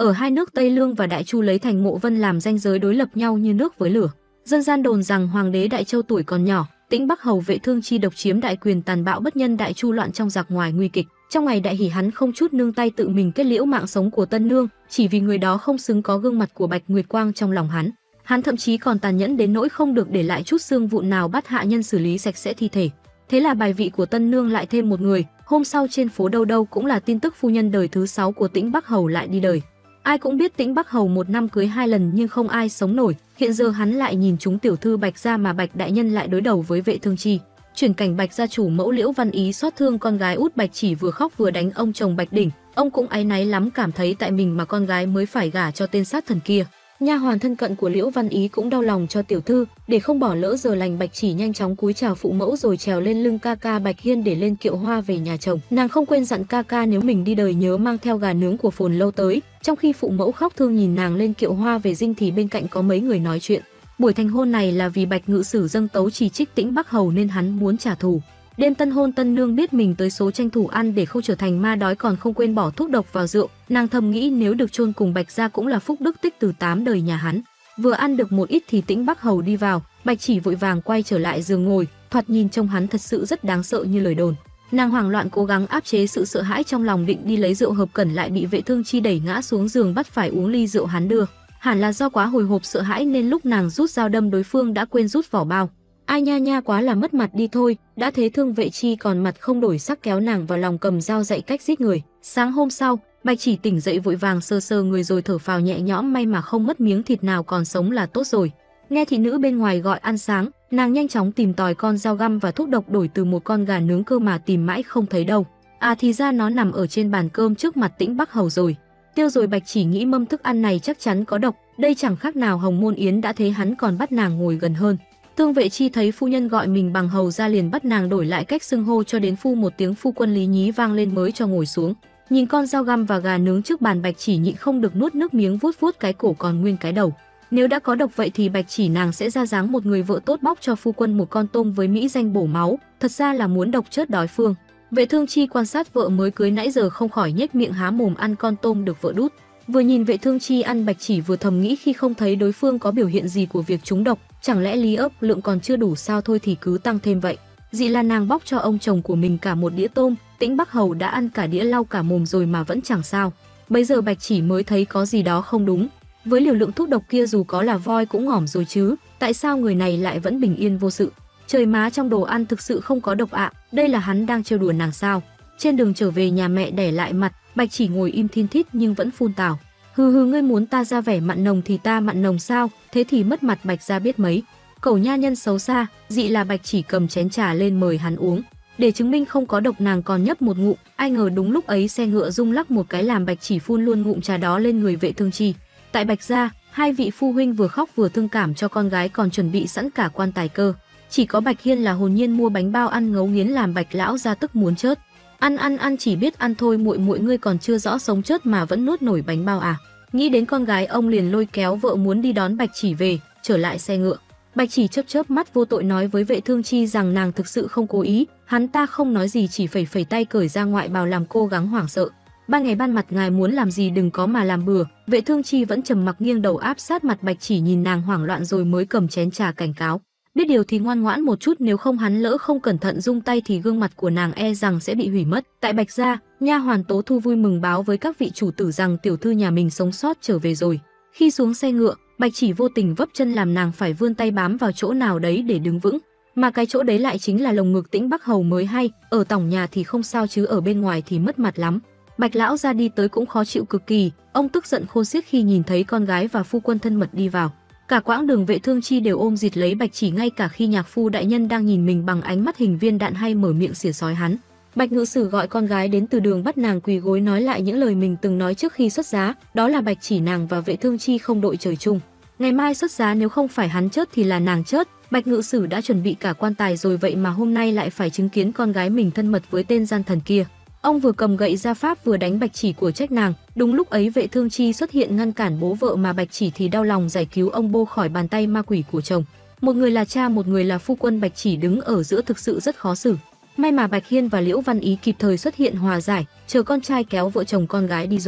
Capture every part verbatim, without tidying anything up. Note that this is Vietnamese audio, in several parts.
ở hai nước Tây Lương và Đại Chu lấy thành Mộ Vân làm ranh giới đối lập nhau như nước với lửa. Dân gian đồn rằng hoàng đế Đại Châu tuổi còn nhỏ, Tĩnh Bắc Hầu Vệ Thương Chi độc chiếm đại quyền, tàn bạo bất nhân, Đại Chu loạn trong giặc ngoài nguy kịch. Trong ngày đại hỷ, hắn không chút nương tay tự mình kết liễu mạng sống của tân nương, chỉ vì người đó không xứng có gương mặt của Bạch Nguyệt Quang trong lòng hắn. Hắn thậm chí còn tàn nhẫn đến nỗi không được để lại chút xương vụn nào, bắt hạ nhân xử lý sạch sẽ thi thể. Thế là bài vị của tân nương lại thêm một người. Hôm sau trên phố đâu đâu cũng là tin tức phu nhân đời thứ sáu của Tĩnh Bắc Hầu lại đi đời. Ai cũng biết Tĩnh Bắc Hầu một năm cưới hai lần nhưng không ai sống nổi. Hiện giờ hắn lại nhìn trúng tiểu thư Bạch gia mà Bạch đại nhân lại đối đầu với Vệ Thương Chi. Chuyển cảnh Bạch gia chủ mẫu Liễu Văn Ý xót thương con gái út Bạch Chỉ vừa khóc vừa đánh ông chồng Bạch Đỉnh. Ông cũng áy náy lắm, cảm thấy tại mình mà con gái mới phải gả cho tên sát thần kia. Nha hoàn thân cận của Liễu Văn Ý cũng đau lòng cho tiểu thư, để không bỏ lỡ giờ lành, Bạch Chỉ nhanh chóng cúi chào phụ mẫu rồi trèo lên lưng ca ca Bạch Hiên để lên kiệu hoa về nhà chồng. Nàng không quên dặn ca ca nếu mình đi đời nhớ mang theo gà nướng của Phồn Lâu tới. Trong khi phụ mẫu khóc thương nhìn nàng lên kiệu hoa về dinh thì bên cạnh có mấy người nói chuyện. Buổi thành hôn này là vì Bạch Ngự Sử dâng tấu chỉ trích Tĩnh Bắc Hầu nên hắn muốn trả thù. Đêm tân hôn, tân nương biết mình tới số tranh thủ ăn để không trở thành ma đói, còn không quên bỏ thuốc độc vào rượu. Nàng thầm nghĩ nếu được chôn cùng Bạch gia cũng là phúc đức tích từ tám đời nhà hắn. Vừa ăn được một ít thì Tĩnh Bắc Hầu đi vào, Bạch Chỉ vội vàng quay trở lại giường ngồi, thoạt nhìn trông hắn thật sự rất đáng sợ như lời đồn. Nàng hoảng loạn cố gắng áp chế sự sợ hãi trong lòng, định đi lấy rượu hợp cẩn lại bị Vệ Thương Chi đẩy ngã xuống giường, bắt phải uống ly rượu hắn đưa. Hẳn là do quá hồi hộp sợ hãi nên lúc nàng rút dao đâm đối phương đã quên rút vỏ bao. Ai nha nha, quá là mất mặt đi thôi. Đã thế Thương Vệ Chi còn mặt không đổi sắc kéo nàng vào lòng, cầm dao dạy cách giết người. Sáng hôm sau, Bạch Chỉ tỉnh dậy vội vàng sơ sơ người rồi thở phào nhẹ nhõm, may mà không mất miếng thịt nào, còn sống là tốt rồi. Nghe thị nữ bên ngoài gọi ăn sáng, nàng nhanh chóng tìm tòi con dao găm và thuốc độc đổi từ một con gà nướng cơ mà tìm mãi không thấy đâu. À thì ra nó nằm ở trên bàn cơm trước mặt Tĩnh Bắc Hầu rồi. Tiêu rồi, Bạch Chỉ nghĩ mâm thức ăn này chắc chắn có độc, đây chẳng khác nào Hồng Môn Yến, đã thế hắn còn bắt nàng ngồi gần hơn. Thương Vệ Chi thấy phu nhân gọi mình bằng hầu ra liền bắt nàng đổi lại cách xưng hô, cho đến phu một tiếng phu quân Lý Nhí vang lên mới cho ngồi xuống. Nhìn con dao găm và gà nướng trước bàn, Bạch Chỉ nhịn không được nuốt nước miếng, vuốt vuốt cái cổ còn nguyên cái đầu. Nếu đã có độc vậy thì Bạch Chỉ nàng sẽ ra dáng một người vợ tốt, bóc cho phu quân một con tôm với mỹ danh bổ máu, thật ra là muốn độc chết đối phương. Vệ Thương Chi quan sát vợ mới cưới nãy giờ không khỏi nhếch miệng há mồm ăn con tôm được vợ đút. Vừa nhìn Vệ Thương Chi ăn, Bạch Chỉ vừa thầm nghĩ khi không thấy đối phương có biểu hiện gì của việc trúng độc, chẳng lẽ lý ấp lượng còn chưa đủ sao, thôi thì cứ tăng thêm vậy. Dị là nàng bóc cho ông chồng của mình cả một đĩa tôm, Tĩnh Bắc Hầu đã ăn cả đĩa lau cả mồm rồi mà vẫn chẳng sao. Bây giờ Bạch Chỉ mới thấy có gì đó không đúng. Với liều lượng thuốc độc kia dù có là voi cũng ngỏm rồi chứ, tại sao người này lại vẫn bình yên vô sự? Trời má, trong đồ ăn thực sự không có độc ạ, à, đây là hắn đang trêu đùa nàng sao? Trên đường trở về nhà mẹ đẻ lại mặt, Bạch Chỉ ngồi im thin thít nhưng vẫn phun tào. Hừ hừ, ngươi muốn ta ra vẻ mặn nồng thì ta mặn nồng sao? Thế thì mất mặt Bạch gia biết mấy. Cẩu nha nhân xấu xa. Dị là Bạch Chỉ cầm chén trà lên mời hắn uống. Để chứng minh không có độc, nàng còn nhấp một ngụm. Ai ngờ đúng lúc ấy xe ngựa rung lắc một cái làm Bạch Chỉ phun luôn ngụm trà đó lên người Vệ Thương Chi. Tại Bạch gia, hai vị phu huynh vừa khóc vừa thương cảm cho con gái, còn chuẩn bị sẵn cả quan tài cơ. Chỉ có Bạch Hiên là hồn nhiên mua bánh bao ăn ngấu nghiến làm Bạch lão gia tức muốn chớt. Ăn ăn ăn, chỉ biết ăn thôi, muội muội ngươi còn chưa rõ sống chết mà vẫn nuốt nổi bánh bao à? Nghĩ đến con gái, ông liền lôi kéo vợ muốn đi đón Bạch Chỉ về, trở lại xe ngựa. Bạch Chỉ chớp chớp mắt vô tội nói với Vệ Thương Chi rằng nàng thực sự không cố ý, hắn ta không nói gì, chỉ phẩy phẩy tay cởi ra ngoại bào làm cô gắng hoảng sợ. Ban ngày ban mặt ngài muốn làm gì đừng có mà làm bừa. Vệ Thương Chi vẫn trầm mặc nghiêng đầu áp sát mặt Bạch Chỉ, nhìn nàng hoảng loạn rồi mới cầm chén trà cảnh cáo. Biết điều thì ngoan ngoãn một chút, nếu không hắn lỡ không cẩn thận rung tay thì gương mặt của nàng e rằng sẽ bị hủy mất. Tại Bạch gia, nha hoàn Tố Thu vui mừng báo với các vị chủ tử rằng tiểu thư nhà mình sống sót trở về rồi. Khi xuống xe ngựa, Bạch Chỉ vô tình vấp chân làm nàng phải vươn tay bám vào chỗ nào đấy để đứng vững. Mà cái chỗ đấy lại chính là lồng ngực Tĩnh Bắc Hầu mới hay, ở tổng nhà thì không sao chứ ở bên ngoài thì mất mặt lắm. Bạch lão ra đi tới cũng khó chịu cực kỳ, ông tức giận khôn xiết khi nhìn thấy con gái và phu quân thân mật đi vào. Cả quãng đường Vệ Thương Chi đều ôm dịt lấy Bạch Chỉ, ngay cả khi nhạc phu đại nhân đang nhìn mình bằng ánh mắt hình viên đạn hay mở miệng xỉa sói hắn. Bạch Ngự Sử gọi con gái đến từ đường, bắt nàng quỳ gối nói lại những lời mình từng nói trước khi xuất giá, đó là Bạch Chỉ nàng và Vệ Thương Chi không đội trời chung. Ngày mai xuất giá nếu không phải hắn chớt thì là nàng chớt. Bạch Ngự Sử đã chuẩn bị cả quan tài rồi, vậy mà hôm nay lại phải chứng kiến con gái mình thân mật với tên gian thần kia. Ông vừa cầm gậy ra pháp vừa đánh Bạch Chỉ của trách nàng. Đúng lúc ấy Vệ Thương Chi xuất hiện ngăn cản bố vợ, mà Bạch Chỉ thì đau lòng giải cứu ông bô khỏi bàn tay ma quỷ của chồng. Một người là cha, một người là phu quân, Bạch Chỉ đứng ở giữa thực sự rất khó xử. May mà Bạch Hiên và Liễu Văn Ý kịp thời xuất hiện hòa giải, chờ con trai kéo vợ chồng con gái đi rồi.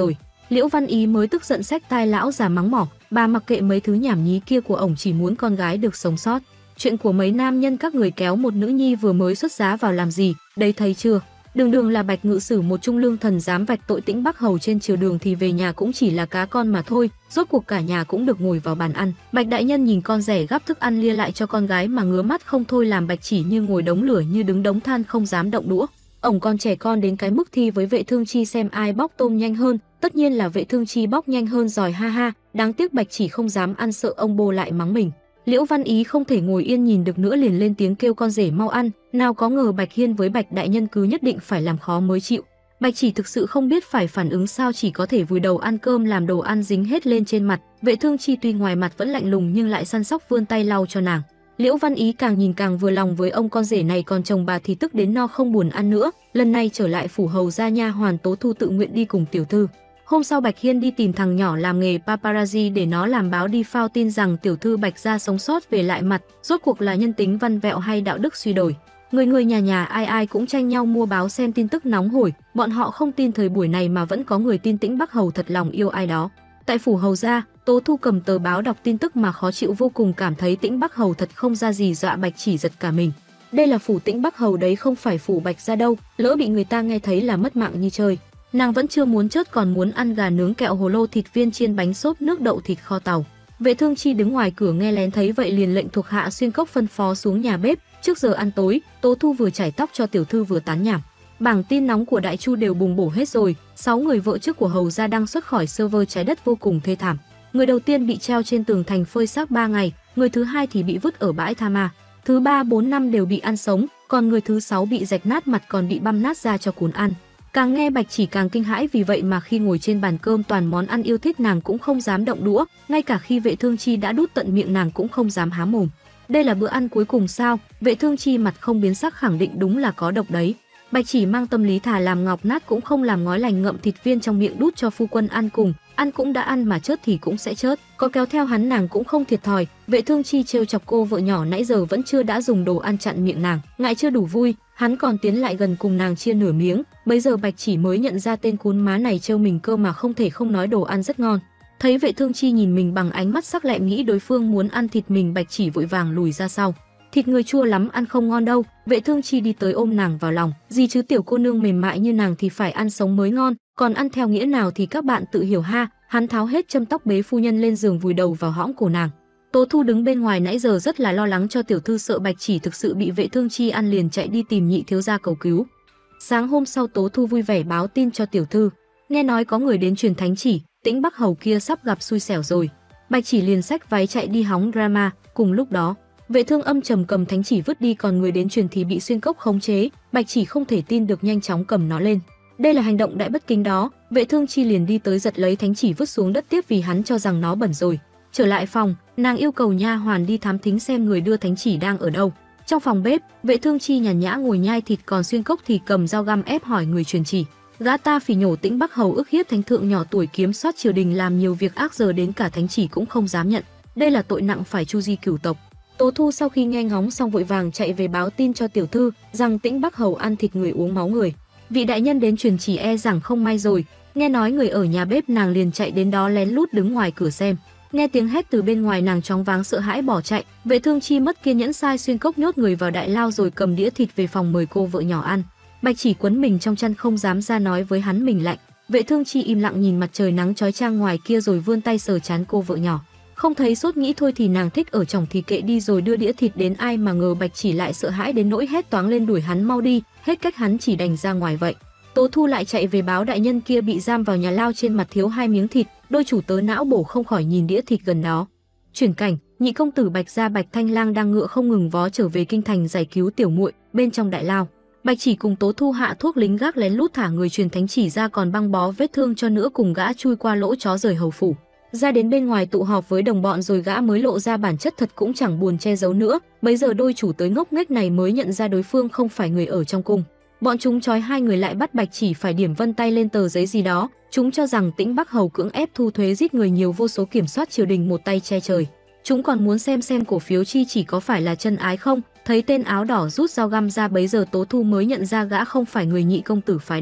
Liễu Văn Ý mới tức giận xách tai lão già mắng mỏ, bà mặc kệ mấy thứ nhảm nhí kia của ổng, chỉ muốn con gái được sống sót. Chuyện của mấy nam nhân các người kéo một nữ nhi vừa mới xuất giá vào làm gì, đây thấy chưa? Đường đường là Bạch Ngự Sử một trung lương thần dám vạch tội Tĩnh Bắc Hầu trên triều đường thì về nhà cũng chỉ là cá con mà thôi, rốt cuộc cả nhà cũng được ngồi vào bàn ăn. Bạch đại nhân nhìn con rể gắp thức ăn lia lại cho con gái mà ngứa mắt không thôi, làm Bạch Chỉ như ngồi đống lửa như đứng đống than không dám động đũa. Ổng còn trẻ con đến cái mức thi với Vệ Thương Chi xem ai bóc tôm nhanh hơn, tất nhiên là Vệ Thương Chi bóc nhanh hơn rồi, ha ha, đáng tiếc Bạch Chỉ không dám ăn sợ ông bô lại mắng mình. Liễu Văn Ý không thể ngồi yên nhìn được nữa, liền lên tiếng kêu con rể mau ăn, nào có ngờ Bạch Hiên với Bạch đại nhân cứ nhất định phải làm khó mới chịu. Bạch Chỉ thực sự không biết phải phản ứng sao, chỉ có thể vùi đầu ăn cơm làm đồ ăn dính hết lên trên mặt. Vệ Thương Chi tuy ngoài mặt vẫn lạnh lùng nhưng lại săn sóc vươn tay lau cho nàng. Liễu Văn Ý càng nhìn càng vừa lòng với ông con rể này, còn chồng bà thì tức đến no không buồn ăn nữa. Lần này trở lại phủ hầu gia, nha hoàn Tố Thu tự nguyện đi cùng tiểu thư. Hôm sau Bạch Hiên đi tìm thằng nhỏ làm nghề paparazzi để nó làm báo đi phao tin rằng tiểu thư Bạch gia sống sót về lại mặt, rốt cuộc là nhân tính văn vẹo hay đạo đức suy đổi. Người người nhà nhà ai ai cũng tranh nhau mua báo xem tin tức nóng hổi, bọn họ không tin thời buổi này mà vẫn có người tin Tĩnh Bắc Hầu thật lòng yêu ai đó. Tại phủ hầu gia, Tố Thu cầm tờ báo đọc tin tức mà khó chịu vô cùng, cảm thấy Tĩnh Bắc Hầu thật không ra gì, dọa Bạch Chỉ giật cả mình. Đây là phủ Tĩnh Bắc Hầu đấy, không phải phủ Bạch gia đâu, lỡ bị người ta nghe thấy là mất mạng như chơi. Nàng vẫn chưa muốn chớt, còn muốn ăn gà nướng, kẹo hồ lô, thịt viên chiên, bánh xốp, nước đậu, thịt kho tàu. Vệ Thương Chi đứng ngoài cửa nghe lén thấy vậy liền lệnh thuộc hạ xuyên cốc phân phó xuống nhà bếp. Trước giờ ăn tối, Tố Thu vừa chải tóc cho tiểu thư vừa tán nhảm. Bảng tin nóng của Đại Chu đều bùng bổ hết rồi, sáu người vợ trước của hầu gia đang xuất khỏi server trái đất vô cùng thê thảm. Người đầu tiên bị treo trên tường thành phơi xác ba ngày, người thứ hai thì bị vứt ở bãi tha ma, thứ ba bốn năm đều bị ăn sống, còn người thứ sáu bị rạch nát mặt còn bị băm nát da cho cuốn ăn. Càng nghe Bạch Chỉ càng kinh hãi, vì vậy mà khi ngồi trên bàn cơm toàn món ăn yêu thích nàng cũng không dám động đũa, ngay cả khi Vệ Thương Chi đã đút tận miệng nàng cũng không dám há mồm. Đây là bữa ăn cuối cùng sao? Vệ Thương Chi mặt không biến sắc khẳng định đúng là có độc đấy. Bạch Chỉ mang tâm lý thà làm ngọc nát cũng không làm ngói lành, ngậm thịt viên trong miệng đút cho phu quân ăn cùng, ăn cũng đã ăn mà chớt thì cũng sẽ chớt, có kéo theo hắn nàng cũng không thiệt thòi. Vệ Thương Chi trêu chọc cô vợ nhỏ nãy giờ vẫn chưa đã dùng đồ ăn chặn miệng nàng, ngại chưa đủ vui, hắn còn tiến lại gần cùng nàng chia nửa miếng. Bây giờ Bạch Chỉ mới nhận ra tên cún má này trêu mình cơ mà không thể không nói đồ ăn rất ngon. Thấy Vệ Thương Chi nhìn mình bằng ánh mắt sắc lẹm, nghĩ đối phương muốn ăn thịt mình, Bạch Chỉ vội vàng lùi ra sau. Thịt người chua lắm, ăn không ngon đâu. Vệ Thương Chi đi tới ôm nàng vào lòng, gì chứ tiểu cô nương mềm mại như nàng thì phải ăn sống mới ngon, còn ăn theo nghĩa nào thì các bạn tự hiểu ha. Hắn tháo hết châm tóc bế phu nhân lên giường vùi đầu vào hõm cổ nàng. Tố Thu đứng bên ngoài nãy giờ rất là lo lắng cho tiểu thư, sợ Bạch Chỉ thực sự bị Vệ Thương Chi ăn liền chạy đi tìm nhị thiếu gia cầu cứu. Sáng hôm sau Tố Thu vui vẻ báo tin cho tiểu thư, nghe nói có người đến truyền thánh chỉ, Tĩnh Bắc Hầu kia sắp gặp xui xẻo rồi. Bạch Chỉ liền xách váy chạy đi hóng drama. Cùng lúc đó, Vệ Thương âm trầm cầm thánh chỉ vứt đi, còn người đến truyền thì bị xuyên cốc khống chế. Bạch Chỉ không thể tin được, nhanh chóng cầm nó lên. Đây là hành động đại bất kính đó. Vệ Thương Chi liền đi tới giật lấy thánh chỉ vứt xuống đất tiếp, vì hắn cho rằng nó bẩn rồi. Trở lại phòng, nàng yêu cầu nha hoàn đi thám thính xem người đưa thánh chỉ đang ở đâu. Trong phòng bếp, Vệ Thương Chi nhàn nhã ngồi nhai thịt, còn xuyên cốc thì cầm dao găm ép hỏi người truyền chỉ. Gã ta phỉ nhổ Tĩnh Bắc Hầu ức hiếp thánh thượng nhỏ tuổi, kiếm soát triều đình, làm nhiều việc ác, giờ đến cả thánh chỉ cũng không dám nhận. Đây là tội nặng, phải chu di cửu tộc. Tố Thu sau khi nghe ngóng xong vội vàng chạy về báo tin cho tiểu thư rằng Tĩnh Bắc Hầu ăn thịt người, uống máu người. Vị đại nhân đến truyền chỉ e rằng không may rồi. Nghe nói người ở nhà bếp, nàng liền chạy đến đó lén lút đứng ngoài cửa xem. Nghe tiếng hét từ bên ngoài, nàng chóng váng sợ hãi bỏ chạy. Vệ Thương Chi mất kiên nhẫn sai xuyên cốc nhốt người vào đại lao rồi cầm đĩa thịt về phòng mời cô vợ nhỏ ăn. Bạch Chỉ quấn mình trong chăn không dám ra nói với hắn mình lạnh. Vệ Thương Chi im lặng nhìn mặt trời nắng chói chang ngoài kia rồi vươn tay sờ trán cô vợ nhỏ. Không thấy sốt, nghĩ thôi thì nàng thích ở chồng thì kệ đi, rồi đưa đĩa thịt đến, ai mà ngờ Bạch Chỉ lại sợ hãi đến nỗi hét toáng lên đuổi hắn mau đi, hết cách hắn chỉ đành ra ngoài vậy. Tố Thu lại chạy về báo đại nhân kia bị giam vào nhà lao, trên mặt thiếu hai miếng thịt, đôi chủ tớ não bổ không khỏi nhìn đĩa thịt gần đó. Chuyển cảnh, nhị công tử Bạch gia Bạch Thanh Lang đang ngựa không ngừng vó trở về kinh thành giải cứu tiểu muội. Bên trong đại lao, Bạch Chỉ cùng Tố Thu hạ thuốc lính gác lén lút thả người truyền thánh chỉ ra, còn băng bó vết thương cho nữa, cùng gã chui qua lỗ chó rời hầu phủ ra đến bên ngoài tụ họp với đồng bọn, rồi gã mới lộ ra bản chất thật, cũng chẳng buồn che giấu nữa. Bấy giờ đôi chủ tới ngốc nghếch này mới nhận ra đối phương không phải người ở trong cung. Bọn chúng trói hai người lại, bắt Bạch Chỉ phải điểm vân tay lên tờ giấy gì đó. Chúng cho rằng Tĩnh Bắc Hầu cưỡng ép thu thuế, giết người nhiều vô số, kiểm soát triều đình một tay che trời. Chúng còn muốn xem xem cổ phiếu chi chỉ có phải là chân ái không. Thấy tên áo đỏ rút dao găm ra, bấy giờ Tố Thu mới nhận ra gã không phải người nhị công tử phái đến.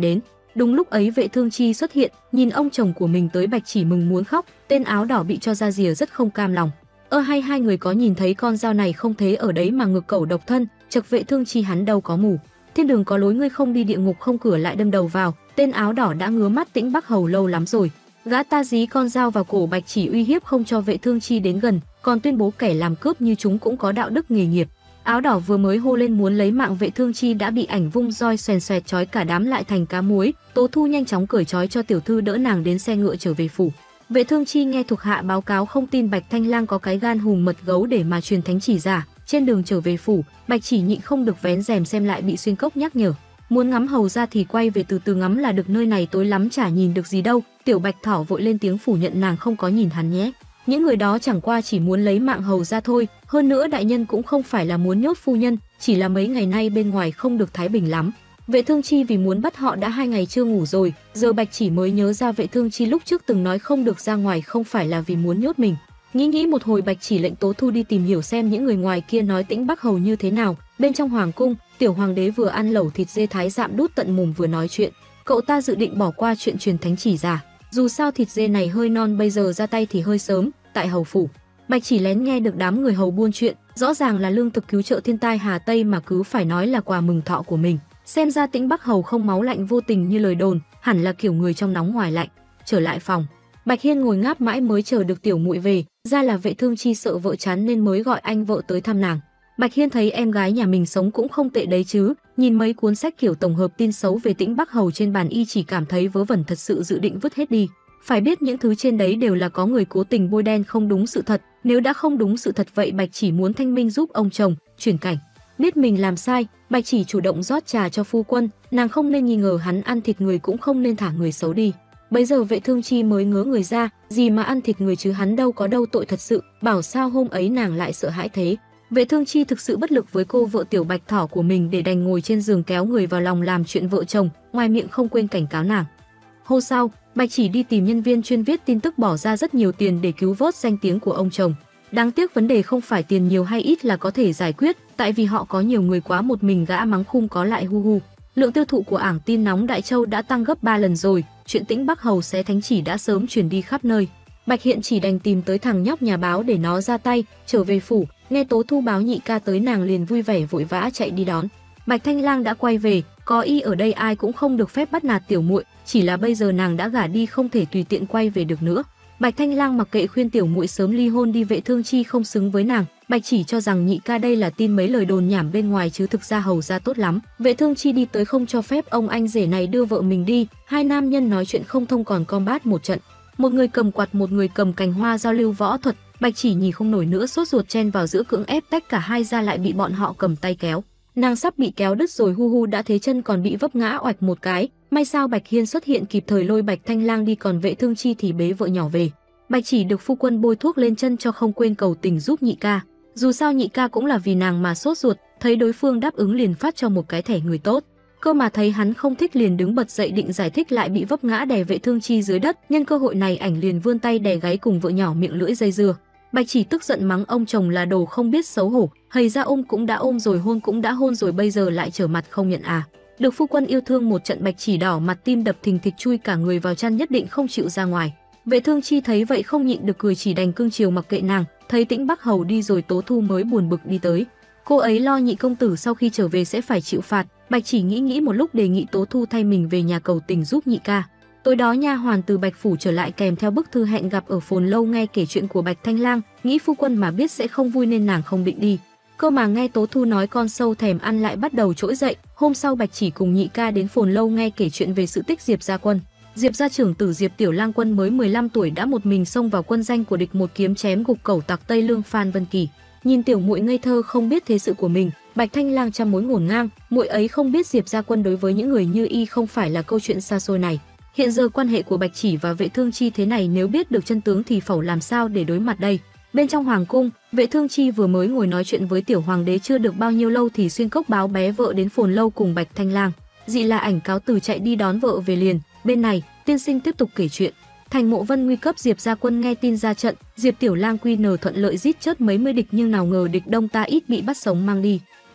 Đúng lúc ấy Vệ Thương Chi xuất hiện, nhìn ông chồng của mình tới Bạch Chỉ mừng muốn khóc, tên áo đỏ bị cho ra rìa rất không cam lòng. Ơ hay hai người có nhìn thấy con dao này không thế ở đấy mà ngược cẩu độc thân, chật Vệ Thương Chi hắn đâu có mù. Thiên đường có lối ngươi không đi địa ngục không cửa lại đâm đầu vào, tên áo đỏ đã ngứa mắt Tĩnh Bắc Hầu lâu lắm rồi. Gã ta dí con dao vào cổ Bạch Chỉ uy hiếp không cho Vệ Thương Chi đến gần, còn tuyên bố kẻ làm cướp như chúng cũng có đạo đức nghề nghiệp. Áo đỏ vừa mới hô lên muốn lấy mạng Vệ Thương Chi đã bị ảnh vung roi xoèn xoẹt trói cả đám lại thành cá muối. Tố Thu nhanh chóng cởi trói cho tiểu thư đỡ nàng đến xe ngựa trở về phủ. Vệ Thương Chi nghe thuộc hạ báo cáo không tin Bạch Thanh Lang có cái gan hùm mật gấu để mà truyền thánh chỉ giả. Trên đường trở về phủ, Bạch Chỉ nhịn không được vén rèm xem lại bị Xuyên Cốc nhắc nhở. Muốn ngắm hầu ra thì quay về từ từ ngắm là được, nơi này tối lắm chả nhìn được gì đâu. Tiểu Bạch Thỏ vội lên tiếng phủ nhận nàng không có nhìn hắn nhé. Những người đó chẳng qua chỉ muốn lấy mạng hầu ra thôi, hơn nữa đại nhân cũng không phải là muốn nhốt phu nhân, chỉ là mấy ngày nay bên ngoài không được thái bình lắm. Vệ Thương Chi vì muốn bắt họ đã hai ngày chưa ngủ rồi, giờ Bạch Chỉ mới nhớ ra Vệ Thương Chi lúc trước từng nói không được ra ngoài không phải là vì muốn nhốt mình. Nghĩ nghĩ một hồi, Bạch Chỉ lệnh Tố Thu đi tìm hiểu xem những người ngoài kia nói Tĩnh Bắc Hầu như thế nào. Bên trong hoàng cung, tiểu hoàng đế vừa ăn lẩu thịt dê thái dạm đút tận mồm vừa nói chuyện. Cậu ta dự định bỏ qua chuyện truyền thánh chỉ giả, dù sao thịt dê này hơi non, bây giờ ra tay thì hơi sớm. Tại hầu phủ, Bạch Chỉ lén nghe được đám người hầu buôn chuyện, rõ ràng là lương thực cứu trợ thiên tai Hà Tây mà cứ phải nói là quà mừng thọ của mình. Xem ra Tĩnh Bắc Hầu không máu lạnh vô tình như lời đồn, hẳn là kiểu người trong nóng ngoài lạnh. Trở lại phòng, Bạch Hiên ngồi ngáp mãi mới chờ được tiểu muội về, ra là Vệ Thương Chi sợ vợ chán nên mới gọi anh vợ tới thăm nàng. Bạch Hiên thấy em gái nhà mình sống cũng không tệ đấy chứ, nhìn mấy cuốn sách kiểu tổng hợp tin xấu về Tĩnh Bắc Hầu trên bàn y chỉ cảm thấy vớ vẩn, thật sự dự định vứt hết đi. Phải biết những thứ trên đấy đều là có người cố tình bôi đen không đúng sự thật, nếu đã không đúng sự thật vậy Bạch Chỉ muốn thanh minh giúp ông chồng, chuyển cảnh. Biết mình làm sai, Bạch Chỉ chủ động rót trà cho phu quân, nàng không nên nghi ngờ hắn ăn thịt người cũng không nên thả người xấu đi. Bây giờ Vệ Thương Chi mới ngớ người ra, gì mà ăn thịt người chứ hắn đâu có đâu tội thật sự, bảo sao hôm ấy nàng lại sợ hãi thế. Vệ Thương Chi thực sự bất lực với cô vợ tiểu Bạch Thỏ của mình để đành ngồi trên giường kéo người vào lòng làm chuyện vợ chồng, ngoài miệng không quên cảnh cáo nàng. Hôm sau, Bạch Chỉ đi tìm nhân viên chuyên viết tin tức bỏ ra rất nhiều tiền để cứu vớt danh tiếng của ông chồng. Đáng tiếc vấn đề không phải tiền nhiều hay ít là có thể giải quyết, tại vì họ có nhiều người quá, một mình gã mắng khung có lại hu hu. Lượng tiêu thụ của ảng tin nóng Đại Châu đã tăng gấp ba lần rồi, chuyện Tĩnh Bắc Hầu xé thánh chỉ đã sớm truyền đi khắp nơi. Bạch Hiện chỉ đành tìm tới thằng nhóc nhà báo để nó ra tay. Trở về phủ, nghe Tố Thu báo nhị ca tới, nàng liền vui vẻ vội vã chạy đi đón. Bạch Thanh Lang đã quay về, có y ở đây ai cũng không được phép bắt nạt tiểu muội, chỉ là bây giờ nàng đã gả đi không thể tùy tiện quay về được nữa. Bạch Thanh Lang mặc kệ khuyên tiểu muội sớm ly hôn đi, Vệ Thương Chi không xứng với nàng. Bạch Chỉ cho rằng nhị ca đây là tin mấy lời đồn nhảm bên ngoài chứ thực ra hầu ra tốt lắm. Vệ Thương Chi đi tới không cho phép ông anh rể này đưa vợ mình đi, hai nam nhân nói chuyện không thông còn combat một trận. Một người cầm quạt, một người cầm cành hoa giao lưu võ thuật. Bạch Chỉ nhìn không nổi nữa, sốt ruột chen vào giữa cưỡng ép tách cả hai ra, lại bị bọn họ cầm tay kéo. Nàng sắp bị kéo đứt rồi, hu hu đã thế chân còn bị vấp ngã oạch một cái. May sao Bạch Hiên xuất hiện kịp thời lôi Bạch Thanh Lang đi, còn Vệ Thương Chi thì bế vợ nhỏ về. Bạch Chỉ được phu quân bôi thuốc lên chân cho không quên cầu tình giúp nhị ca. Dù sao nhị ca cũng là vì nàng mà sốt ruột, thấy đối phương đáp ứng liền phát cho một cái thẻ người tốt. Cơ mà thấy hắn không thích liền đứng bật dậy định giải thích lại bị vấp ngã đè Vệ Thương Chi dưới đất. Nhân cơ hội này ảnh liền vươn tay đè gáy cùng vợ nhỏ miệng lưỡi dây dưa. Bạch Chỉ tức giận mắng ông chồng là đồ không biết xấu hổ, hầy ra ôm cũng đã ôm rồi, hôn cũng đã hôn rồi, bây giờ lại trở mặt không nhận à. Được phu quân yêu thương một trận, Bạch Chỉ đỏ mặt tim đập thình thịch chui cả người vào chăn, nhất định không chịu ra ngoài. Vệ Thương Chi thấy vậy không nhịn được cười, chỉ đành cưng chiều mặc kệ nàng. Thấy Tĩnh Bắc Hầu đi rồi, Tố Thu mới buồn bực đi tới. Cô ấy lo nhị công tử sau khi trở về sẽ phải chịu phạt. Bạch Chỉ nghĩ nghĩ một lúc đề nghị Tố Thu thay mình về nhà cầu tình giúp nhị ca. Tối đó nha hoàn từ Bạch phủ trở lại kèm theo bức thư hẹn gặp ở Phồn Lâu, nghe kể chuyện của Bạch Thanh Lang, nghĩ phu quân mà biết sẽ không vui nên nàng không định đi. Cơ mà nghe Tố Thu nói con sâu thèm ăn lại bắt đầu trỗi dậy. Hôm sau Bạch Chỉ cùng nhị ca đến Phồn Lâu nghe kể chuyện về sự tích Diệp gia quân. Diệp gia trưởng tử Diệp Tiểu Lang Quân mới mười lăm tuổi đã một mình xông vào quân danh của địch, một kiếm chém gục cẩu tặc Tây Lương Phan Vân Kỳ. Nhìn tiểu muội ngây thơ không biết thế sự của mình, Bạch Thanh Lang trăm mối ngổn ngang, muội ấy không biết Diệp gia quân đối với những người như y không phải là câu chuyện xa xôi này. Hiện giờ quan hệ của Bạch Chỉ và Vệ Thương Chi thế này, nếu biết được chân tướng thì phẩu làm sao để đối mặt đây. Bên trong hoàng cung, Vệ Thương Chi vừa mới ngồi nói chuyện với tiểu hoàng đế chưa được bao nhiêu lâu thì Xuyên Cốc báo bé vợ đến Phồn Lâu cùng Bạch Thanh Lang. Dị là ảnh cáo từ chạy đi đón vợ về liền. Bên này, tiên sinh tiếp tục kể chuyện. Thành Mộ Vân nguy cấp, Diệp gia quân nghe tin ra trận, Diệp Tiểu Lang quy nờ thuận lợi giết chết mấy mươi địch, nhưng nào ngờ địch đông ta ít bị bắt sống mang đi.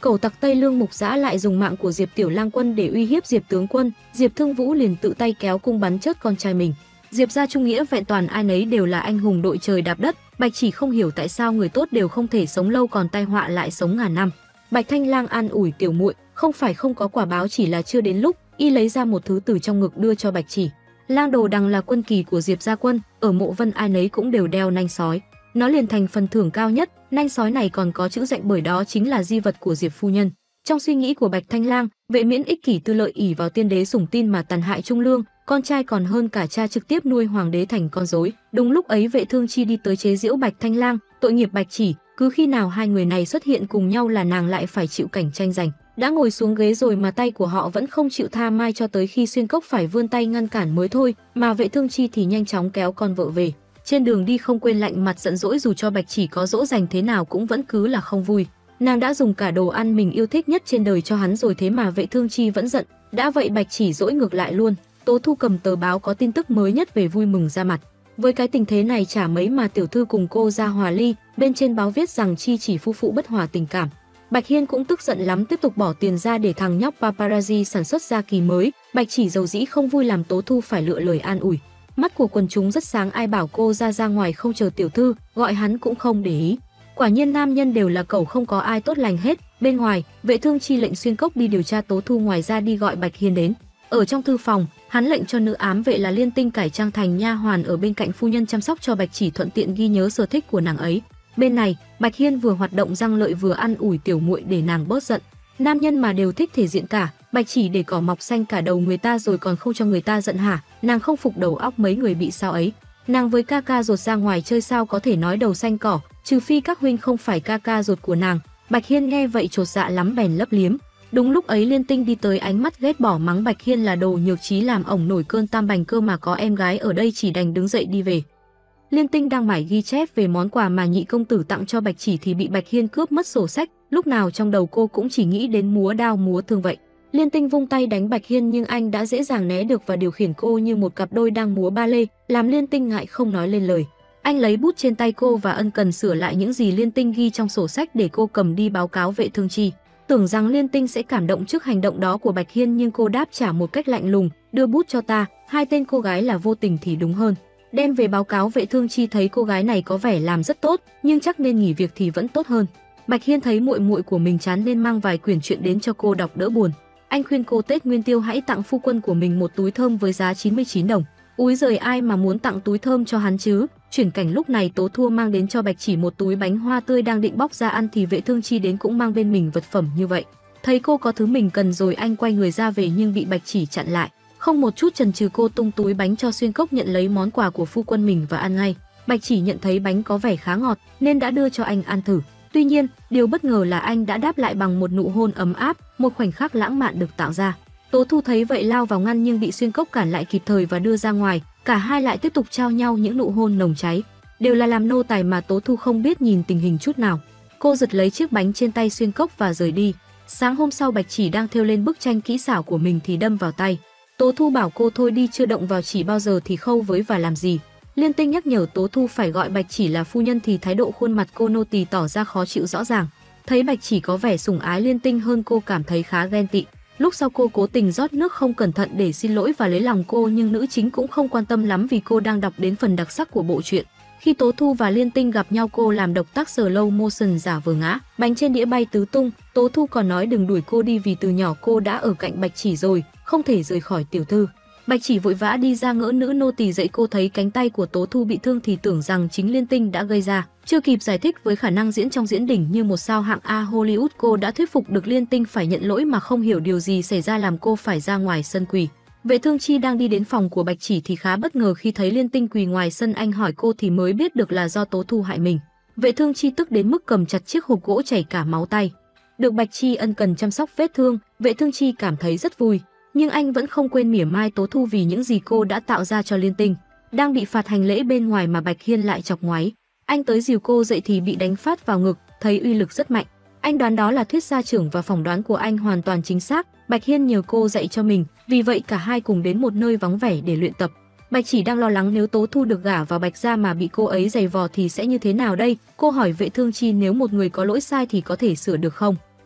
Cẩu tặc Tây Lương Mục Dã lại dùng mạng của Diệp Tiểu Lang Quân để uy hiếp Diệp tướng quân, Diệp Thương Vũ liền tự tay kéo cung bắn chết con trai mình. Diệp gia trung nghĩa vẹn toàn, ai nấy đều là anh hùng đội trời đạp đất. Bạch Chỉ không hiểu tại sao người tốt đều không thể sống lâu còn tai họa lại sống ngàn năm. Bạch Thanh Lang an ủi tiểu muội, không phải không có quả báo, chỉ là chưa đến lúc. Y lấy ra một thứ từ trong ngực đưa cho Bạch Chỉ. Lang đồ đằng là quân kỳ của Diệp gia quân, ở Mộ Vân ai nấy cũng đều đeo nanh sói. Nó liền thành phần thưởng cao nhất, nanh sói này còn có chữ dạnh bởi đó chính là di vật của Diệp phu nhân. Trong suy nghĩ của Bạch Thanh Lang, Vệ Miễn ích kỷ tư lợi ỷ vào tiên đế sủng tin mà tàn hại Trung Lương, con trai còn hơn cả cha, trực tiếp nuôi hoàng đế thành con rối. Đúng lúc ấy Vệ Thương Chi đi tới chế giễu Bạch Thanh Lang, tội nghiệp Bạch Chỉ, cứ khi nào hai người này xuất hiện cùng nhau là nàng lại phải chịu cảnh tranh giành. Đã ngồi xuống ghế rồi mà tay của họ vẫn không chịu tha, mai cho tới khi Xuyên Cốc phải vươn tay ngăn cản mới thôi, mà Vệ Thương Chi thì nhanh chóng kéo con vợ về. Trên đường đi không quên lạnh mặt giận dỗi, dù cho Bạch Chỉ có dỗ dành thế nào cũng vẫn cứ là không vui. Nàng đã dùng cả đồ ăn mình yêu thích nhất trên đời cho hắn rồi, thế mà Vệ Thương Chi vẫn giận. Đã vậy Bạch Chỉ dỗi ngược lại luôn. Tố Thu cầm tờ báo có tin tức mới nhất về vui mừng ra mặt. Với cái tình thế này chả mấy mà tiểu thư cùng cô ra hòa ly, bên trên báo viết rằng Chi Chỉ phu phụ bất hòa tình cảm. Bạch Hiên cũng tức giận lắm, tiếp tục bỏ tiền ra để thằng nhóc paparazzi sản xuất ra kỳ mới. Bạch Chỉ dầu dĩ không vui làm Tố Thu phải lựa lời an ủi. Mắt của quần chúng rất sáng, ai bảo cô ra ra ngoài không chờ tiểu thư, gọi hắn cũng không để ý. Quả nhiên nam nhân đều là cẩu, không có ai tốt lành hết. Bên ngoài, Vệ Thương Chi lệnh Xuyên Cốc đi điều tra Tố Thu, ngoài ra đi gọi Bạch Hiên đến. Ở trong thư phòng, hắn lệnh cho nữ ám vệ là Liên Tinh cải trang thành nha hoàn ở bên cạnh phu nhân chăm sóc cho Bạch Chỉ, thuận tiện ghi nhớ sở thích của nàng ấy. Bên này, Bạch Hiên vừa hoạt động răng lợi vừa ăn ủi tiểu muội để nàng bớt giận. Nam nhân mà đều thích thể diện cả, Bạch Chỉ để cỏ mọc xanh cả đầu người ta rồi còn không cho người ta giận hả? Nàng không phục đầu óc mấy người bị sao ấy. Nàng với ca ca ruột ra ngoài chơi sao có thể nói đầu xanh cỏ, trừ phi các huynh không phải ca ca ruột của nàng. Bạch Hiên nghe vậy chột dạ lắm bèn lấp liếm. Đúng lúc ấy Liên Tinh đi tới, ánh mắt ghét bỏ mắng Bạch Hiên là đồ nhược trí, làm ổng nổi cơn tam bành cơ mà có em gái ở đây chỉ đành đứng dậy đi về. Liên Tinh đang mải ghi chép về món quà mà nhị công tử tặng cho Bạch Chỉ thì bị Bạch Hiên cướp mất sổ sách, lúc nào trong đầu cô cũng chỉ nghĩ đến múa đao múa thương vậy. Liên Tinh vung tay đánh Bạch Hiên nhưng anh đã dễ dàng né được và điều khiển cô như một cặp đôi đang múa ba lê, làm Liên Tinh ngại không nói lên lời. Anh lấy bút trên tay cô và ân cần sửa lại những gì Liên Tinh ghi trong sổ sách để cô cầm đi báo cáo Vệ Thương Chi. Tưởng rằng Liên Tinh sẽ cảm động trước hành động đó của Bạch Hiên nhưng cô đáp trả một cách lạnh lùng, đưa bút cho ta, hai tên cô gái là vô tình thì đúng hơn. Đem về báo cáo Vệ Thương Chi thấy cô gái này có vẻ làm rất tốt, nhưng chắc nên nghỉ việc thì vẫn tốt hơn. Bạch Hiên thấy muội muội của mình chán nên mang vài quyển truyện đến cho cô đọc đỡ buồn. Anh khuyên cô Tết Nguyên Tiêu hãy tặng phu quân của mình một túi thơm với giá chín mươi chín đồng. Úi giời, ai mà muốn tặng túi thơm cho hắn chứ. Chuyển cảnh lúc này Tố Thu mang đến cho Bạch Chỉ một túi bánh hoa tươi đang định bóc ra ăn thì Vệ Thương Chi đến cũng mang bên mình vật phẩm như vậy. Thấy cô có thứ mình cần rồi anh quay người ra về nhưng bị Bạch Chỉ chặn lại. Không một chút chần chừ cô tung túi bánh cho Xuyên Cốc nhận lấy món quà của phu quân mình và ăn ngay. Bạch Chỉ nhận thấy bánh có vẻ khá ngọt nên đã đưa cho anh ăn thử. Tuy nhiên, điều bất ngờ là anh đã đáp lại bằng một nụ hôn ấm áp, một khoảnh khắc lãng mạn được tạo ra. Tố Thu thấy vậy lao vào ngăn nhưng bị Xuyên Cốc cản lại kịp thời và đưa ra ngoài. Cả hai lại tiếp tục trao nhau những nụ hôn nồng cháy. Đều là làm nô tài mà Tố Thu không biết nhìn tình hình chút nào. Cô giật lấy chiếc bánh trên tay Xuyên Cốc và rời đi. Sáng hôm sau Bạch Chỉ đang thêu lên bức tranh kỹ xảo của mình thì đâm vào tay. Tố Thu bảo cô thôi đi, chưa động vào chỉ bao giờ thì khâu với và làm gì. Liên Tinh nhắc nhở Tố Thu phải gọi Bạch Chỉ là phu nhân thì thái độ khuôn mặt cô nô tỳ tỏ ra khó chịu rõ ràng. Thấy Bạch Chỉ có vẻ sủng ái Liên Tinh hơn cô cảm thấy khá ghen tị. Lúc sau cô cố tình rót nước không cẩn thận để xin lỗi và lấy lòng cô nhưng nữ chính cũng không quan tâm lắm vì cô đang đọc đến phần đặc sắc của bộ truyện. Khi Tố Thu và Liên Tinh gặp nhau cô làm động tác slow motion giả vờ ngã, bánh trên đĩa bay tứ tung. Tố Thu còn nói đừng đuổi cô đi vì từ nhỏ cô đã ở cạnh Bạch Chỉ rồi, không thể rời khỏi tiểu thư. Bạch Chỉ vội vã đi ra ngỡ nữ nô tỳ dậy, cô thấy cánh tay của Tố Thu bị thương thì tưởng rằng chính Liên Tinh đã gây ra. Chưa kịp giải thích với khả năng diễn trong diễn đỉnh như một sao hạng A Hollywood, cô đã thuyết phục được Liên Tinh phải nhận lỗi mà không hiểu điều gì xảy ra làm cô phải ra ngoài sân quỳ. Vệ Thương Chi đang đi đến phòng của Bạch Chỉ thì khá bất ngờ khi thấy Liên Tinh quỳ ngoài sân, anh hỏi cô thì mới biết được là do Tố Thu hại mình. Vệ Thương Chi tức đến mức cầm chặt chiếc hộp gỗ chảy cả máu tay. Được Bạch Chi ân cần chăm sóc vết thương, Vệ Thương Chi cảm thấy rất vui. Nhưng anh vẫn không quên mỉa mai Tố Thu vì những gì cô đã tạo ra cho Liên Tinh. Đang bị phạt hành lễ bên ngoài mà Bạch Hiên lại chọc ngoáy. Anh tới dìu cô dậy thì bị đánh phát vào ngực, thấy uy lực rất mạnh. Anh đoán đó là thuyết gia trưởng và phỏng đoán của anh hoàn toàn chính xác. Bạch Hiên nhờ cô dạy cho mình, vì vậy cả hai cùng đến một nơi vắng vẻ để luyện tập. Bạch Chỉ đang lo lắng nếu Tố Thu được gả vào Bạch gia mà bị cô ấy giày vò thì sẽ như thế nào đây. Cô hỏi Vệ Thương Chi nếu một người có lỗi sai thì có thể sửa được không.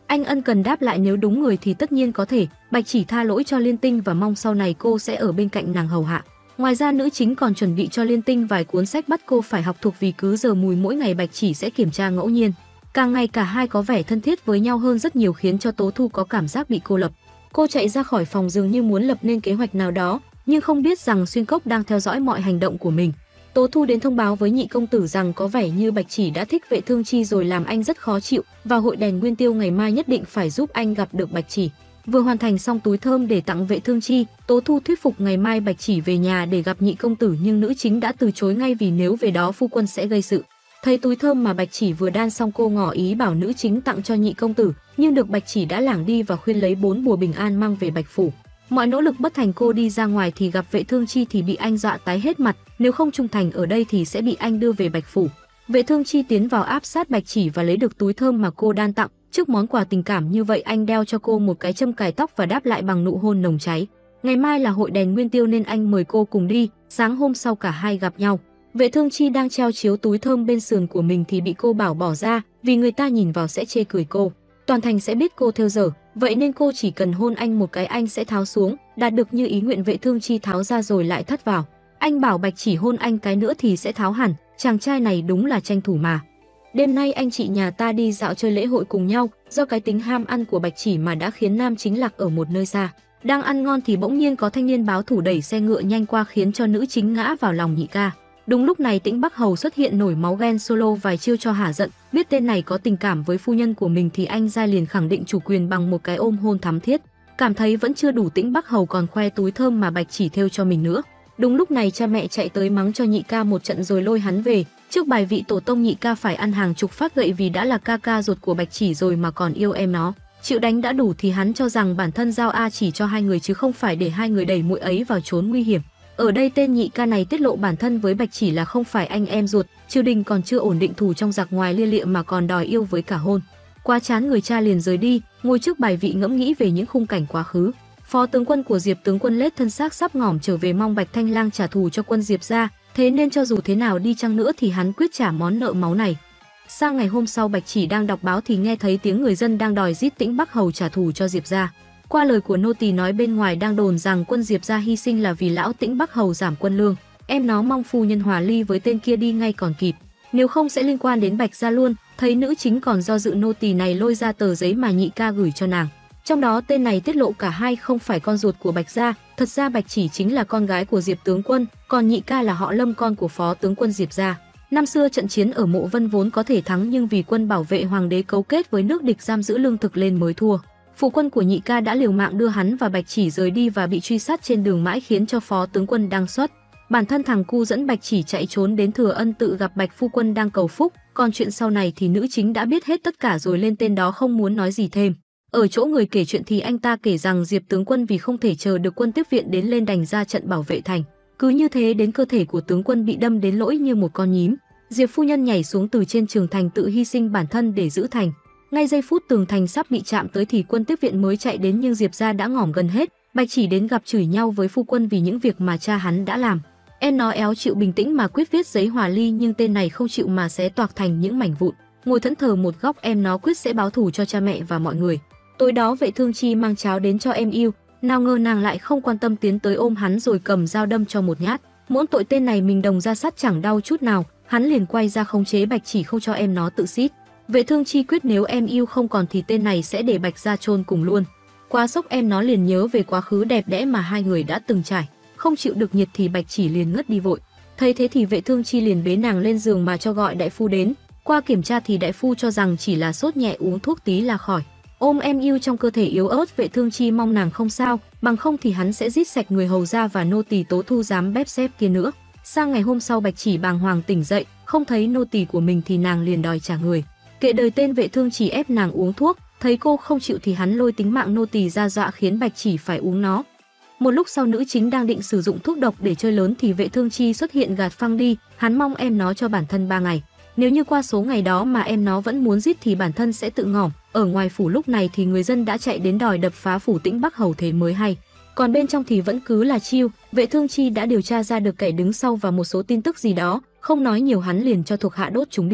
Anh ân cần đáp lại nếu đúng người thì tất nhiên có thể. Bạch Chỉ tha lỗi cho Liên Tinh và mong sau này cô sẽ ở bên cạnh nàng hầu hạ. Ngoài ra nữ chính còn chuẩn bị cho Liên Tinh vài cuốn sách bắt cô phải học thuộc vì cứ giờ mùi mỗi ngày Bạch Chỉ sẽ kiểm tra ngẫu nhiên. Càng ngày cả hai có vẻ thân thiết với nhau hơn rất nhiều khiến cho Tố Thu có cảm giác bị cô lập. Cô chạy ra khỏi phòng dường như muốn lập nên kế hoạch nào đó, nhưng không biết rằng Xuyên Cốc đang theo dõi mọi hành động của mình. Tố Thu đến thông báo với nhị công tử rằng có vẻ như Bạch Chỉ đã thích Vệ Thương Chi rồi làm anh rất khó chịu, vào hội đèn Nguyên Tiêu ngày mai nhất định phải giúp anh gặp được Bạch Chỉ. Vừa hoàn thành xong túi thơm để tặng Vệ Thương Chi, Tố Thu thuyết phục ngày mai Bạch Chỉ về nhà để gặp nhị công tử nhưng nữ chính đã từ chối ngay vì nếu về đó phu quân sẽ gây sự. Thấy túi thơm mà Bạch Chỉ vừa đan xong cô ngỏ ý bảo nữ chính tặng cho nhị công tử, nhưng được Bạch Chỉ đã lảng đi và khuyên lấy bốn bùa bình an mang về Bạch phủ. Mọi nỗ lực bất thành, cô đi ra ngoài thì gặp Vệ Thương Chi thì bị anh dọa tái hết mặt, nếu không trung thành ở đây thì sẽ bị anh đưa về Bạch phủ. Vệ Thương Chi tiến vào áp sát Bạch Chỉ và lấy được túi thơm mà cô đan tặng. Trước món quà tình cảm như vậy anh đeo cho cô một cái châm cài tóc và đáp lại bằng nụ hôn nồng cháy. Ngày mai là hội đèn Nguyên Tiêu nên anh mời cô cùng đi. Sáng hôm sau cả hai gặp nhau. Vệ Thương Chi đang treo chiếu túi thơm bên sườn của mình thì bị cô bảo bỏ ra, vì người ta nhìn vào sẽ chê cười cô. Toàn thành sẽ biết cô theo dở, vậy nên cô chỉ cần hôn anh một cái anh sẽ tháo xuống, đạt được như ý nguyện. Vệ Thương Chi tháo ra rồi lại thắt vào. Anh bảo Bạch Chỉ hôn anh cái nữa thì sẽ tháo hẳn, chàng trai này đúng là tranh thủ mà. Đêm nay anh chị nhà ta đi dạo chơi lễ hội cùng nhau, do cái tính ham ăn của Bạch Chỉ mà đã khiến nam chính lạc ở một nơi xa. Đang ăn ngon thì bỗng nhiên có thanh niên báo thủ đẩy xe ngựa nhanh qua khiến cho nữ chính ngã vào lòng nhị ca. Đúng lúc này Tĩnh Bắc Hầu xuất hiện nổi máu ghen solo vài chiêu cho hả giận, biết tên này có tình cảm với phu nhân của mình thì anh ra liền khẳng định chủ quyền bằng một cái ôm hôn thắm thiết. Cảm thấy vẫn chưa đủ, Tĩnh Bắc Hầu còn khoe túi thơm mà Bạch Chỉ thêu cho mình nữa. Đúng lúc này cha mẹ chạy tới mắng cho nhị ca một trận rồi lôi hắn về. Trước bài vị tổ tông nhị ca phải ăn hàng chục phát gậy vì đã là ca ca ruột của Bạch Chỉ rồi mà còn yêu em nó. Chịu đánh đã đủ thì hắn cho rằng bản thân giao A chỉ cho hai người chứ không phải để hai người đẩy muội ấy vào chốn nguy hiểm. Ở đây tên nhị ca này tiết lộ bản thân với Bạch Chỉ là không phải anh em ruột, triều đình còn chưa ổn định, thù trong giặc ngoài lia lịa mà còn đòi yêu với cả hôn. Quá chán, người cha liền rời đi, ngồi trước bài vị ngẫm nghĩ về những khung cảnh quá khứ. Phó tướng quân của Diệp tướng quân lết thân xác sắp ngỏm trở về mong Bạch Thanh Lang trả thù cho quân Diệp gia, thế nên cho dù thế nào đi chăng nữa thì hắn quyết trả món nợ máu này. Sang ngày hôm sau, Bạch Chỉ đang đọc báo thì nghe thấy tiếng người dân đang đòi giết Tĩnh Bắc Hầu trả thù cho Diệp gia. Qua lời của nô tỳ nói bên ngoài đang đồn rằng quân Diệp gia hy sinh là vì lão Tĩnh Bắc Hầu giảm quân lương. Em nó mong phu nhân hòa ly với tên kia đi ngay còn kịp, nếu không sẽ liên quan đến Bạch gia luôn. Thấy nữ chính còn do dự, nô tỳ này lôi ra tờ giấy mà nhị ca gửi cho nàng. Trong đó tên này tiết lộ cả hai không phải con ruột của Bạch gia, thật ra Bạch Chỉ chính là con gái của Diệp tướng quân, còn nhị ca là họ Lâm, con của phó tướng quân Diệp gia. Năm xưa trận chiến ở Mộ Vân vốn có thể thắng nhưng vì quân bảo vệ hoàng đế cấu kết với nước địch giam giữ lương thực lên mới thua. Phụ quân của nhị ca đã liều mạng đưa hắn và Bạch Chỉ rời đi và bị truy sát trên đường mãi khiến cho phó tướng quân đang xuất. Bản thân thằng cu dẫn Bạch Chỉ chạy trốn đến Thừa Ân tự gặp Bạch phu quân đang cầu phúc, còn chuyện sau này thì nữ chính đã biết hết tất cả rồi lên tên đó không muốn nói gì thêm. Ở chỗ người kể chuyện thì anh ta kể rằng Diệp tướng quân vì không thể chờ được quân tiếp viện đến lên đành ra trận bảo vệ thành. Cứ như thế đến cơ thể của tướng quân bị đâm đến lỗi như một con nhím. Diệp phu nhân nhảy xuống từ trên trường thành tự hy sinh bản thân để giữ thành. Ngay giây phút tường thành sắp bị chạm tới thì quân tiếp viện mới chạy đến nhưng Diệp gia đã ngỏm gần hết. Bạch Chỉ đến gặp chửi nhau với phu quân vì những việc mà cha hắn đã làm. Em nó éo chịu bình tĩnh mà quyết viết giấy hòa ly nhưng tên này không chịu mà xé toạc thành những mảnh vụn. Ngồi thẫn thờ một góc, em nó quyết sẽ báo thù cho cha mẹ và mọi người. Tối đó Vệ Thương Chi mang cháo đến cho em yêu, nào ngờ nàng lại không quan tâm tiến tới ôm hắn rồi cầm dao đâm cho một nhát. Mỗi tội tên này mình đồng ra sắt chẳng đau chút nào, hắn liền quay ra khống chế Bạch Chỉ không cho em nó tự xít. Vệ Thương Chi quyết nếu em yêu không còn thì tên này sẽ để Bạch gia chôn cùng luôn. Quá sốc, em nó liền nhớ về quá khứ đẹp đẽ mà hai người đã từng trải, không chịu được nhiệt thì Bạch Chỉ liền ngất đi vội. Thấy thế thì Vệ Thương Chi liền bế nàng lên giường mà cho gọi đại phu đến. Qua kiểm tra thì đại phu cho rằng chỉ là sốt nhẹ, uống thuốc tí là khỏi. Ôm em yêu trong cơ thể yếu ớt, Vệ Thương Chi mong nàng không sao, bằng không thì hắn sẽ giết sạch người hầu gia và nô tỳ Tố Thu dám bếp xếp kia nữa. Sang ngày hôm sau Bạch Chỉ bàng hoàng tỉnh dậy, không thấy nô tỳ của mình thì nàng liền đòi trả người. Kệ đời tên Vệ Thương Chỉ ép nàng uống thuốc, thấy cô không chịu thì hắn lôi tính mạng nô tỳ ra dọa khiến Bạch Chỉ phải uống nó. Một lúc sau nữ chính đang định sử dụng thuốc độc để chơi lớn thì Vệ Thương Chi xuất hiện gạt phăng đi, hắn mong em nó cho bản thân ba ngày. Nếu như qua số ngày đó mà em nó vẫn muốn giết thì bản thân sẽ tự ngỏm. Ở ngoài phủ lúc này thì người dân đã chạy đến đòi đập phá phủ Tĩnh Bắc Hầu thế mới hay. Còn bên trong thì vẫn cứ là chiêu, Vệ Thương Chi đã điều tra ra được kẻ đứng sau và một số tin tức gì đó, không nói nhiều hắn liền cho thuộc hạ đốt chúng đi.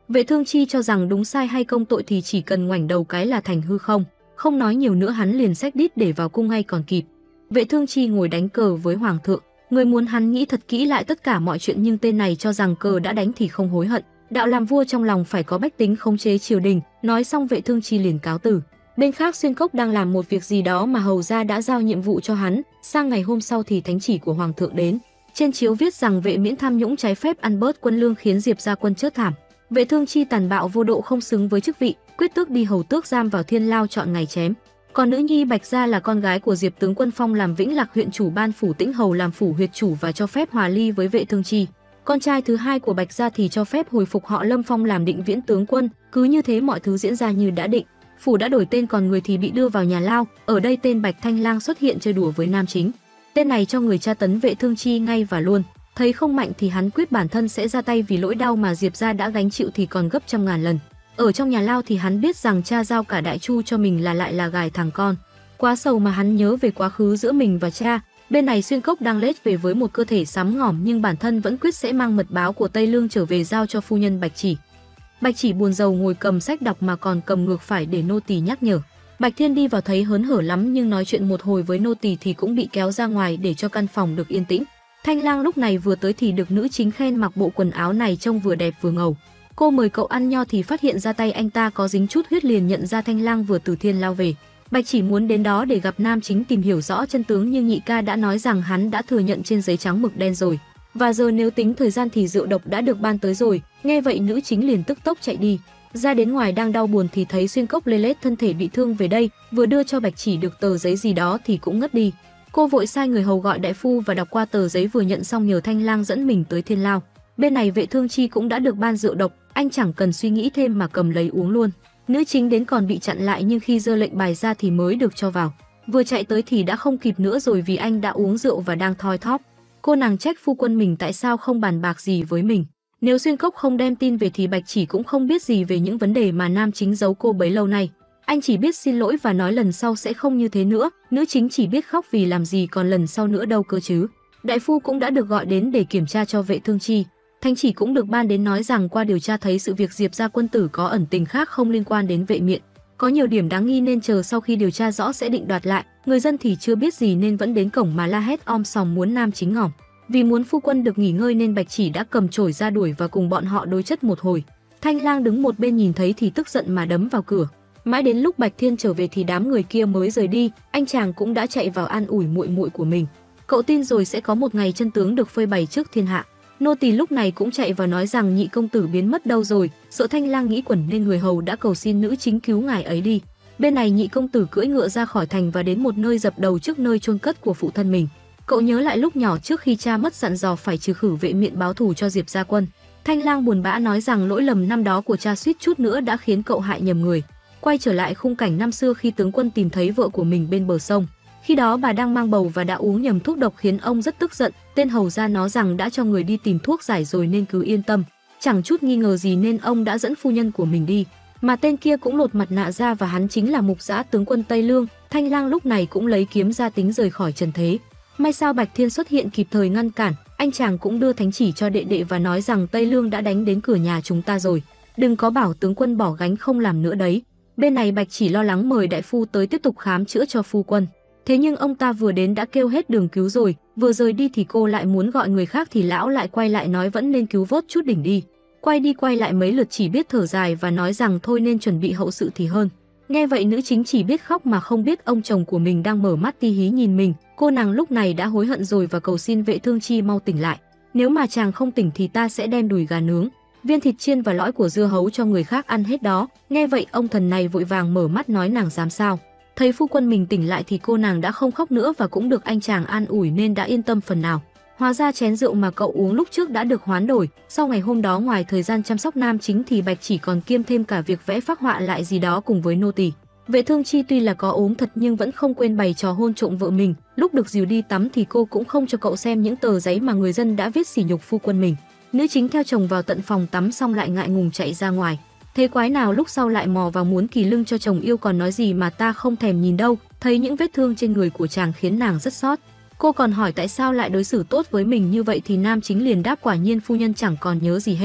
Vệ Thương Chi cho rằng đúng sai hay công tội thì chỉ cần ngoảnh đầu cái là thành hư không, không nói nhiều nữa hắn liền xách đít để vào cung ngay còn kịp. Vệ Thương Chi ngồi đánh cờ với hoàng thượng, người muốn hắn nghĩ thật kỹ lại tất cả mọi chuyện nhưng tên này cho rằng cờ đã đánh thì không hối hận. Đạo làm vua trong lòng phải có bách tính khống chế triều đình. Nói xong Vệ Thương Chi liền cáo từ. Bên khác Xuyên Cốc đang làm một việc gì đó mà hầu gia đã giao nhiệm vụ cho hắn. Sang ngày hôm sau thì thánh chỉ của hoàng thượng đến. Trên chiếu viết rằng vệ miễn tham nhũng trái phép ăn bớt quân lương khiến Diệp gia quân chớt thảm. Vệ Thương Chi tàn bạo vô độ không xứng với chức vị, quyết tước đi hầu tước giam vào thiên lao chọn ngày chém. Còn nữ nhi Bạch Gia là con gái của Diệp tướng quân phong làm Vĩnh Lạc huyện chủ, ban phủ Tĩnh hầu làm phủ huyệt chủ và cho phép hòa ly với Vệ Thương Chi. Con trai thứ hai của Bạch Gia thì cho phép hồi phục họ Lâm phong làm Định Viễn tướng quân. Cứ như thế mọi thứ diễn ra như đã định. Phủ đã đổi tên còn người thì bị đưa vào nhà lao. Ở đây tên Bạch Thanh Lang xuất hiện chơi đùa với nam chính. Tên này cho người tra tấn Vệ Thương Chi ngay và luôn. Thấy không mạnh thì hắn quyết bản thân sẽ ra tay vì lỗi đau mà Diệp gia đã gánh chịu thì còn gấp trăm ngàn lần. Ở trong nhà lao thì hắn biết rằng cha giao cả Đại Chu cho mình là lại là gài thằng con. Quá sầu mà hắn nhớ về quá khứ giữa mình và cha. Bên này Xuyên Cốc đang lết về với một cơ thể sắm ngỏm nhưng bản thân vẫn quyết sẽ mang mật báo của Tây Lương trở về giao cho phu nhân Bạch Chỉ. Bạch Chỉ buồn rầu ngồi cầm sách đọc mà còn cầm ngược phải để nô tỳ nhắc nhở. Bạch Thiên đi vào thấy hớn hở lắm nhưng nói chuyện một hồi với nô tỳ thì cũng bị kéo ra ngoài để cho căn phòng được yên tĩnh. Thanh Lang lúc này vừa tới thì được nữ chính khen mặc bộ quần áo này trông vừa đẹp vừa ngầu. Cô mời cậu ăn nho thì phát hiện ra tay anh ta có dính chút huyết, liền nhận ra Thanh Lang vừa từ thiên lao về. Bạch Chỉ muốn đến đó để gặp nam chính tìm hiểu rõ chân tướng nhưng nhị ca đã nói rằng hắn đã thừa nhận trên giấy trắng mực đen rồi. Và giờ nếu tính thời gian thì rượu độc đã được ban tới rồi. Nghe vậy nữ chính liền tức tốc chạy đi. Ra đến ngoài đang đau buồn thì thấy Xuyên Cốc lê lết thân thể bị thương về đây, vừa đưa cho Bạch Chỉ được tờ giấy gì đó thì cũng ngất đi. Cô vội sai người hầu gọi đại phu và đọc qua tờ giấy vừa nhận xong nhờ Thanh Lang dẫn mình tới thiên lao. Bên này Vệ Thương Chi cũng đã được ban rượu độc, anh chẳng cần suy nghĩ thêm mà cầm lấy uống luôn. Nữ chính đến còn bị chặn lại nhưng khi giơ lệnh bài ra thì mới được cho vào. Vừa chạy tới thì đã không kịp nữa rồi vì anh đã uống rượu và đang thoi thóp. Cô nàng trách phu quân mình tại sao không bàn bạc gì với mình. Nếu Xuyên Cốc không đem tin về thì Bạch Chỉ cũng không biết gì về những vấn đề mà nam chính giấu cô bấy lâu nay. Anh chỉ biết xin lỗi và nói lần sau sẽ không như thế nữa. Nữ chính chỉ biết khóc vì làm gì còn lần sau nữa đâu cơ chứ. Đại phu cũng đã được gọi đến để kiểm tra cho Vệ Thương Chi. Thánh chỉ cũng được ban đến nói rằng qua điều tra thấy sự việc Diệp gia quân tử có ẩn tình khác không liên quan đến Vệ Miện. Có nhiều điểm đáng nghi nên chờ sau khi điều tra rõ sẽ định đoạt lại. Người dân thì chưa biết gì nên vẫn đến cổng mà la hét om sòm muốn nam chính ngỏm. Vì muốn phu quân được nghỉ ngơi nên Bạch Chỉ đã cầm chổi ra đuổi và cùng bọn họ đối chất một hồi. Thanh Lang đứng một bên nhìn thấy thì tức giận mà đấm vào cửa. Mãi đến lúc Bạch Thiên trở về thì đám người kia mới rời đi, anh chàng cũng đã chạy vào an ủi muội muội của mình. Cậu tin rồi sẽ có một ngày chân tướng được phơi bày trước thiên hạ. Nô tỳ lúc này cũng chạy vào nói rằng nhị công tử biến mất đâu rồi, sợ Thanh Lang nghĩ quẩn nên người hầu đã cầu xin nữ chính cứu ngài ấy đi. Bên này nhị công tử cưỡi ngựa ra khỏi thành và đến một nơi dập đầu trước nơi chôn cất của phụ thân mình. Cậu nhớ lại lúc nhỏ trước khi cha mất dặn dò phải trừ khử Vệ Miện báo thù cho Diệp gia quân. Thanh Lang buồn bã nói rằng lỗi lầm năm đó của cha suýt chút nữa đã khiến cậu hại nhầm người. Quay trở lại khung cảnh năm xưa khi tướng quân tìm thấy vợ của mình bên bờ sông. Khi đó bà đang mang bầu và đã uống nhầm thuốc độc khiến ông rất tức giận. Tên hầu gia nói rằng đã cho người đi tìm thuốc giải rồi nên cứ yên tâm. Chẳng chút nghi ngờ gì nên ông đã dẫn phu nhân của mình đi. Mà tên kia cũng lột mặt nạ ra và hắn chính là Mục Dã tướng quân Tây Lương. Thanh Lang lúc này cũng lấy kiếm ra tính rời khỏi trần thế. May sao Bạch Thiên xuất hiện kịp thời ngăn cản. Anh chàng cũng đưa thánh chỉ cho đệ đệ và nói rằng Tây Lương đã đánh đến cửa nhà chúng ta rồi. Đừng có bảo tướng quân bỏ gánh không làm nữa đấy. Bên này Bạch Chỉ lo lắng mời đại phu tới tiếp tục khám chữa cho phu quân. Thế nhưng ông ta vừa đến đã kêu hết đường cứu rồi, vừa rời đi thì cô lại muốn gọi người khác thì lão lại quay lại nói vẫn nên cứu vớt chút đỉnh đi. Quay đi quay lại mấy lượt chỉ biết thở dài và nói rằng thôi nên chuẩn bị hậu sự thì hơn. Nghe vậy nữ chính chỉ biết khóc mà không biết ông chồng của mình đang mở mắt ti hí nhìn mình. Cô nàng lúc này đã hối hận rồi và cầu xin Vệ Thương Chi mau tỉnh lại. Nếu mà chàng không tỉnh thì ta sẽ đem đùi gà nướng, viên thịt chiên và lõi của dưa hấu cho người khác ăn hết đó. Nghe vậy ông thần này vội vàng mở mắt nói nàng dám sao. Thấy phu quân mình tỉnh lại thì cô nàng đã không khóc nữa và cũng được anh chàng an ủi nên đã yên tâm phần nào. Hóa ra chén rượu mà cậu uống lúc trước đã được hoán đổi. Sau ngày hôm đó ngoài thời gian chăm sóc nam chính thì Bạch Chỉ còn kiêm thêm cả việc vẽ phác họa lại gì đó cùng với nô tỳ. Vệ Thương Chi tuy là có ốm thật nhưng vẫn không quên bày trò hôn trộm vợ mình. Lúc được dìu đi tắm thì cô cũng không cho cậu xem những tờ giấy mà người dân đã viết sỉ nhục phu quân mình. Nữ chính theo chồng vào tận phòng tắm xong lại ngại ngùng chạy ra ngoài. Thế quái nào lúc sau lại mò vào muốn kỳ lưng cho chồng yêu còn nói gì mà ta không thèm nhìn đâu. Thấy những vết thương trên người của chàng khiến nàng rất xót. Cô còn hỏi tại sao lại đối xử tốt với mình như vậy thì nam chính liền đáp quả nhiên phu nhân chẳng còn nhớ gì hết.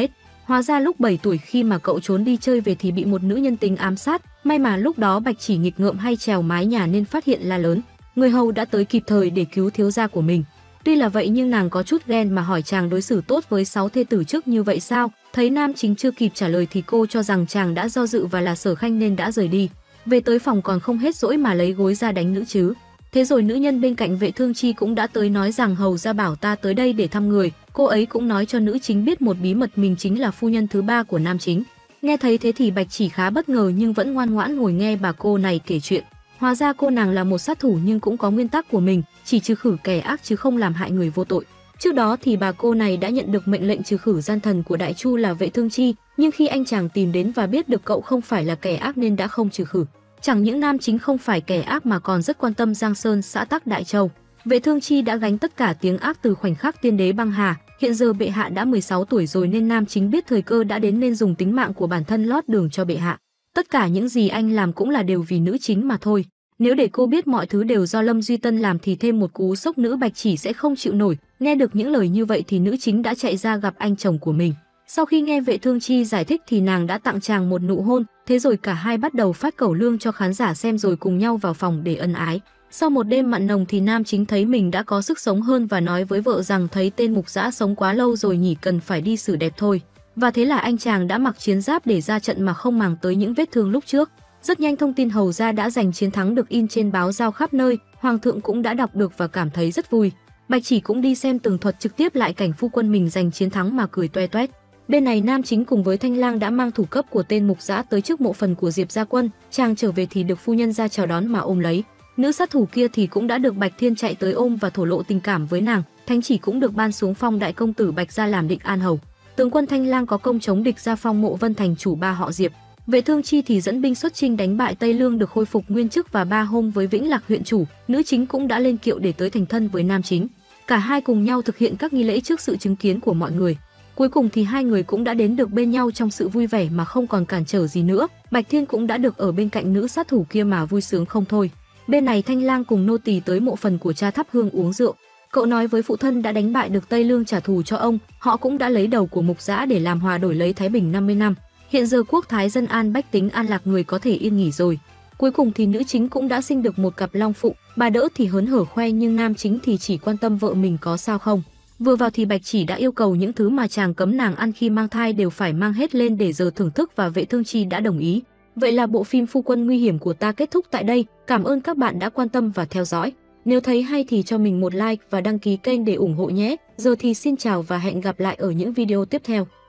Hóa ra lúc bảy tuổi khi mà cậu trốn đi chơi về thì bị một nữ nhân tính ám sát, may mà lúc đó Bạch Chỉ nghịch ngợm hay trèo mái nhà nên phát hiện la lớn. Người hầu đã tới kịp thời để cứu thiếu gia của mình. Tuy là vậy nhưng nàng có chút ghen mà hỏi chàng đối xử tốt với sáu thê tử trước như vậy sao? Thấy nam chính chưa kịp trả lời thì cô cho rằng chàng đã do dự và là sở khanh nên đã rời đi. Về tới phòng còn không hết dỗi mà lấy gối ra đánh nữ chứ. Thế rồi nữ nhân bên cạnh Vệ Thương Chi cũng đã tới nói rằng hầu gia bảo ta tới đây để thăm người. Cô ấy cũng nói cho nữ chính biết một bí mật, mình chính là phu nhân thứ ba của nam chính. Nghe thấy thế thì Bạch Chỉ khá bất ngờ nhưng vẫn ngoan ngoãn ngồi nghe bà cô này kể chuyện. Hóa ra cô nàng là một sát thủ nhưng cũng có nguyên tắc của mình, chỉ trừ khử kẻ ác chứ không làm hại người vô tội. Trước đó thì bà cô này đã nhận được mệnh lệnh trừ khử gian thần của Đại Chu là Vệ Thương Chi, nhưng khi anh chàng tìm đến và biết được cậu không phải là kẻ ác nên đã không trừ khử. Chẳng những nam chính không phải kẻ ác mà còn rất quan tâm Giang Sơn xã tắc Đại Châu. Vệ Thương Chi đã gánh tất cả tiếng ác từ khoảnh khắc tiên đế băng hà. Hiện giờ bệ hạ đã mười sáu tuổi rồi nên nam chính biết thời cơ đã đến nên dùng tính mạng của bản thân lót đường cho bệ hạ. Tất cả những gì anh làm cũng là đều vì nữ chính mà thôi. Nếu để cô biết mọi thứ đều do Lâm Duy Tân làm thì thêm một cú sốc nữ Bạch Chỉ sẽ không chịu nổi. Nghe được những lời như vậy thì nữ chính đã chạy ra gặp anh chồng của mình. Sau khi nghe Vệ Thương Chi giải thích thì nàng đã tặng chàng một nụ hôn, thế rồi cả hai bắt đầu phát cẩu lương cho khán giả xem rồi cùng nhau vào phòng để ân ái. Sau một đêm mặn nồng thì nam chính thấy mình đã có sức sống hơn và nói với vợ rằng thấy tên Mục Dã sống quá lâu rồi nhỉ, cần phải đi xử đẹp thôi. Và thế là anh chàng đã mặc chiến giáp để ra trận mà không màng tới những vết thương lúc trước. Rất nhanh thông tin hầu gia đã giành chiến thắng được in trên báo giao khắp nơi, hoàng thượng cũng đã đọc được và cảm thấy rất vui. Bạch Chỉ cũng đi xem tường thuật trực tiếp lại cảnh phu quân mình giành chiến thắng mà cười toe toét. Bên này nam chính cùng với Thanh Lang đã mang thủ cấp của tên Mục Dã tới trước mộ phần của Diệp Gia Quân, chàng trở về thì được phu nhân ra chào đón mà ôm lấy. Nữ sát thủ kia thì cũng đã được Bạch Thiên chạy tới ôm và thổ lộ tình cảm với nàng. Thánh chỉ cũng được ban xuống phong đại công tử Bạch gia làm định an hầu. Tướng quân Thanh Lang có công chống địch gia phong Mộ Vân thành chủ ba họ Diệp. Vệ Thương Chi thì dẫn binh xuất chinh đánh bại Tây Lương, được khôi phục nguyên chức và ba hôm với Vĩnh Lạc huyện chủ. Nữ chính cũng đã lên kiệu để tới thành thân với nam chính. Cả hai cùng nhau thực hiện các nghi lễ trước sự chứng kiến của mọi người. Cuối cùng thì hai người cũng đã đến được bên nhau trong sự vui vẻ mà không còn cản trở gì nữa. Bạch Thiên cũng đã được ở bên cạnh nữ sát thủ kia mà vui sướng không thôi. Bên này Thanh Lang cùng nô tỳ tới mộ phần của cha thắp hương uống rượu. Cậu nói với phụ thân đã đánh bại được Tây Lương trả thù cho ông, họ cũng đã lấy đầu của Mục Dã để làm hòa đổi lấy Thái Bình năm mươi năm. Hiện giờ quốc thái dân an, bách tính an lạc, người có thể yên nghỉ rồi. Cuối cùng thì nữ chính cũng đã sinh được một cặp long phụng, bà đỡ thì hớn hở khoe nhưng nam chính thì chỉ quan tâm vợ mình có sao không. Vừa vào thì Bạch Chỉ đã yêu cầu những thứ mà chàng cấm nàng ăn khi mang thai đều phải mang hết lên để giờ thưởng thức và Vệ Thương Chi đã đồng ý. Vậy là bộ phim Phu Quân Nguy Hiểm của ta kết thúc tại đây. Cảm ơn các bạn đã quan tâm và theo dõi. Nếu thấy hay thì cho mình một like và đăng ký kênh để ủng hộ nhé. Giờ thì xin chào và hẹn gặp lại ở những video tiếp theo.